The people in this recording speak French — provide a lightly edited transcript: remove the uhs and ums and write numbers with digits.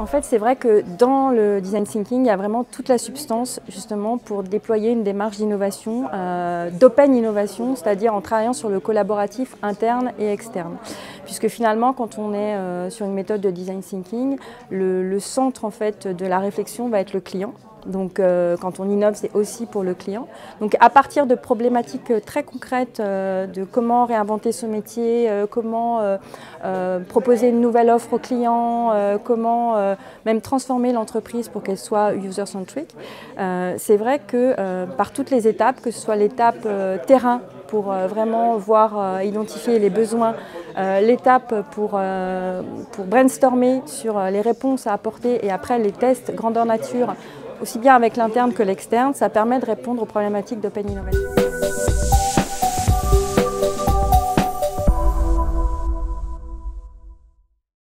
En fait, c'est vrai que dans le design thinking, il y a vraiment toute la substance justement pour déployer une démarche d'innovation, d'open innovation, c'est-à-dire en travaillant sur le collaboratif interne et externe. Puisque finalement, quand on est sur une méthode de design thinking, le centre en fait de la réflexion va être le client. Donc quand on innove, c'est aussi pour le client. Donc à partir de problématiques très concrètes de comment réinventer ce métier, comment proposer une nouvelle offre au client, comment même transformer l'entreprise pour qu'elle soit user-centric, c'est vrai que par toutes les étapes, que ce soit l'étape terrain pour vraiment voir, identifier les besoins, l'étape pour brainstormer sur les réponses à apporter et après les tests grandeur nature, aussi bien avec l'interne que l'externe, ça permet de répondre aux problématiques d'open innovation.